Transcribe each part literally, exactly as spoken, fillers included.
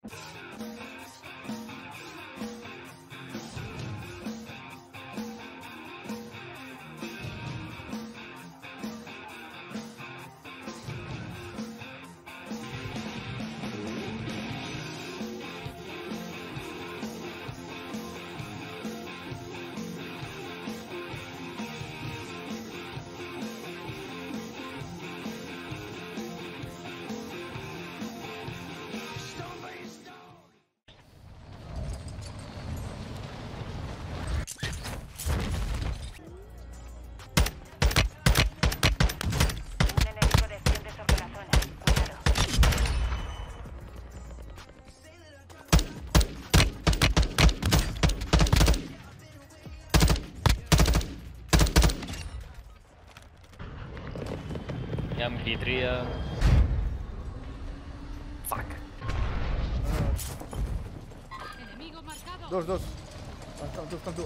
Hi ha anfitria... Fuck. Dos, dos. Estan tu, estan tu.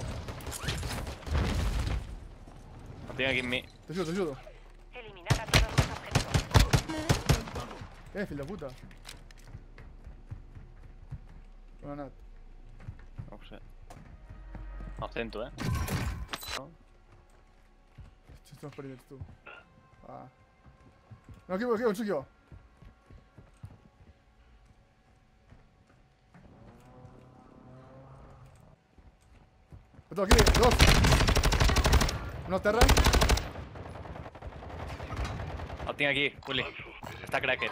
El tinc aquí amb mi. T'ajudo, t'ajudo. Eliminar a todos los objetivos. Eh, fill de puta. On ha anat? No ho sé. El sento, eh? No? Hòstia, estan perillets, tu. Ah. No, aquí, aquí, on soc jo? Otro aquí, dos. Uno al terra. El tinc aquí, Willy. Està cracked.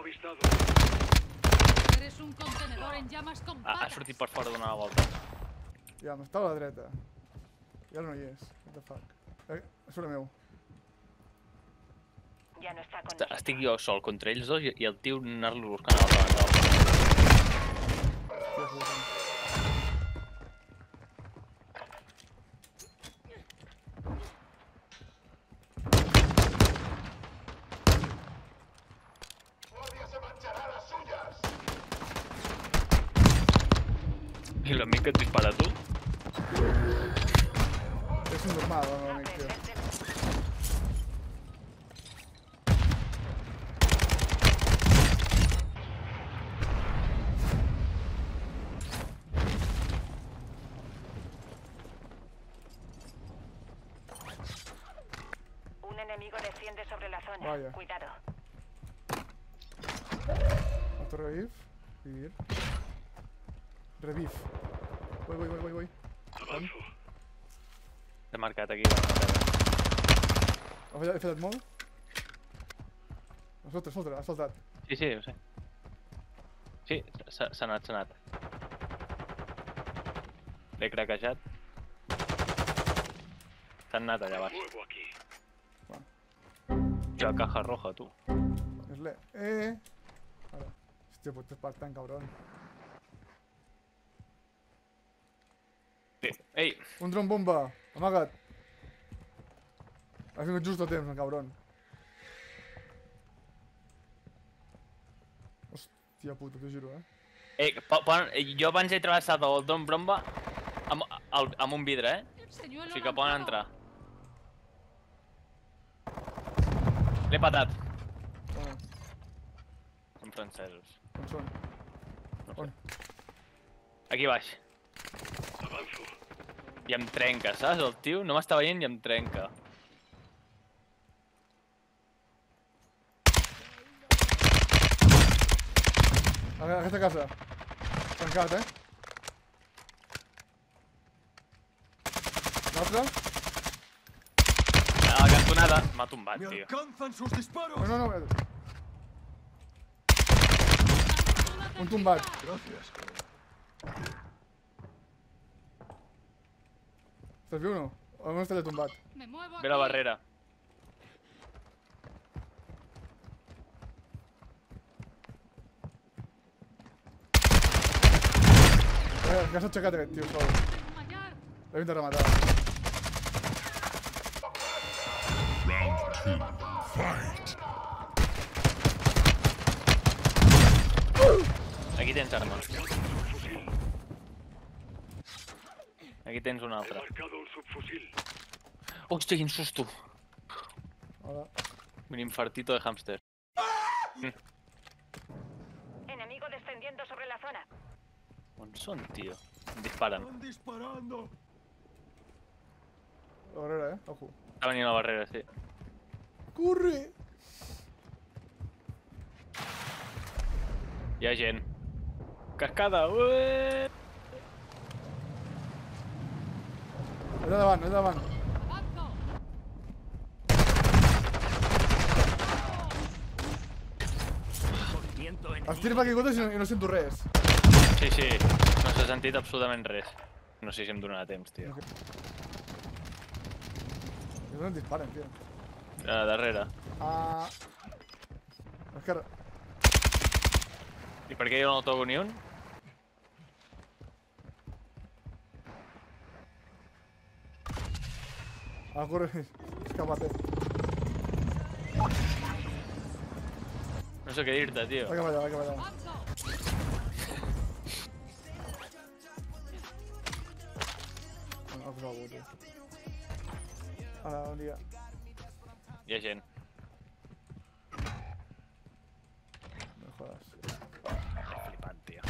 Eres un contenedor en llamas con Ha, ha patas. sortit per fora d'una volta. Ja, m'estava a la dreta. I ara no hi és. What the fuck. Eh, és sobre meu. Ya no está con Est- nosotros. Estic jo sol contra ells dos i i el tio anar-lo buscant a l'altra banda. Hòstia puta. I l'amic que et dispara a tu? És un normal, el meu amic, tio. Un enemigo desciende sobre la zona. Vaya. Cuidado. Otro reviv. Vivir. Reviv. Voy, voy, voy, voy, voy. T'he marcat aquí. Ha fallat, he fallat molt? Escolta, escolta, has saltat. Sí, sí, ho sé. Sí, s'ha s'ha anat, s'ha anat. L'he craquejat. S'han anat allà baix. Jo a caja roja, tu. És le... Eh! Ara. Hòstia, pues te espartan, cabrón. Sí. Ei! Un dron bomba! Amaga't! Has vingut just a temps, el cabron. Hòstia puta, t'ho juro, eh? Ei, po- pon- jo abans he travessat el Don Bromba amb, el- amb un vidre, eh? O Señuelo sigui que poden lanzado. entrar. L'he patat. On? Són francesos. On són? No sé. On? Aquí baix. I em trenca, saps? El tio no m'està veient i em trenca. A veure, aquesta casa. Tancat, eh? L'altre? A la cantonada m'ha tombat, tio. alcanzan sus disparos. No, no, no. Un tombat. Gracias. Estàs viu o no? O no està allà tombat? Me muevo Ve la aquí. barrera. Eh, que s'ha aixecat aquest tio sol. Mallar. L'hem de rematar. Round two. Fight. Aquí tens arma. Aquí tens una altra. Hòstia, quin susto. Hola. Un infartito de hámster. Enemigo descendiendo sobre la zona. On són, tio? Em disparen. La barrera, eh? Ojo. Està venint a la barrera, sí. Corre! Hi ha gent. Cascada! Ué! És davant, és davant. ¡Banco! Els tirs m'ha caigut i no, i no sento res. Sí, sí. No s'ha sentit absolutament res. No sé si em donarà temps, tio. I no em disparen, tio. A darrere. Ah... Esquerra. I per què jo no el toco ni un? Ah, corre. Escapate. No sé què dir-te, tio. Va cap allà, va cap allà. ¡Banco! No, no, no, tio. Hola, bon dia. Hi ha gent. No jodas. Flipant, tio.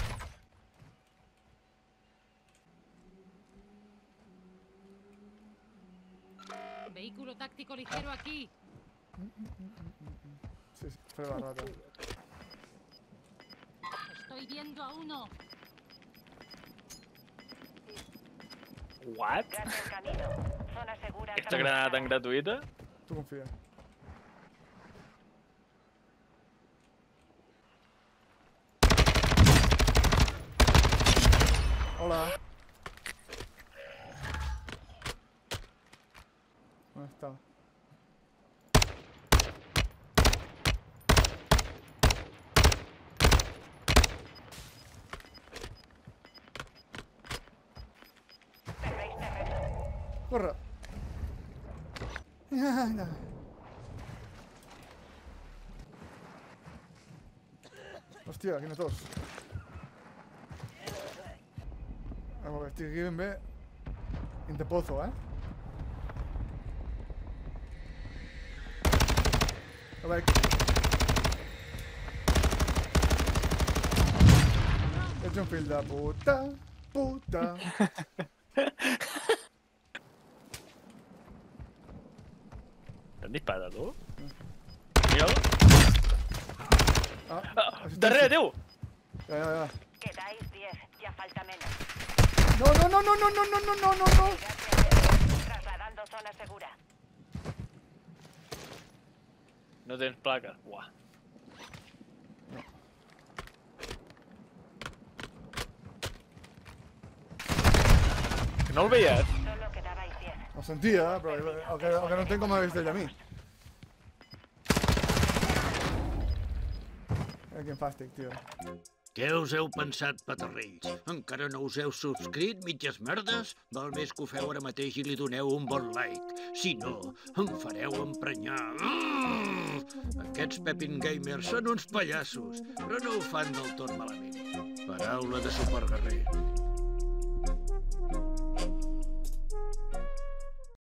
Vehículo táctico ligero aquí. Sí, sí, fue la rata. Estoy viendo a uno. What? Gas en camino. Zona segura. Aquesta granada tan gratuïta? Tu confia. Hola. ¿Dónde está? Perdéis terreno. Corre. Hòstia, quina tos. A veure, estic aquí ben bé. In the pozo, eh? A veure... Ets un fill de puta, puta. T'han disparat a tu? Mira'l. Ah, Ah, darrere teu! ja, ja, ja. Quedáis diez. Ya falta menos. No, no, no, no, no, no, no, no, no, no, no. Trasladando zona segura. No tens placa. Uah. Que no el veies? Solo quedabais diez. Ho sentia, però el que, el que no entenc com m'ha vist ell a mi. Eh, quin fàstic, tio. Què us heu pensat, petarrells? Encara no us heu subscrit, mitges merdes? Val més que ho feu ara mateix i li doneu un bon like. Si no, em fareu emprenyar. Mm! Aquests Pepin Gamers són uns pallassos, però no ho fan del tot malament. Paraula de superguerrer.